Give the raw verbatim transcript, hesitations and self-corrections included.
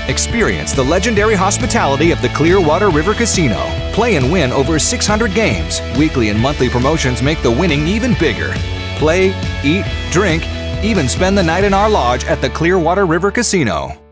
Experience the legendary hospitality of the Clearwater River Casino. Play and win over six hundred games. Weekly and monthly promotions make the winning even bigger. Play, eat, drink, even spend the night in our lodge at the Clearwater River Casino.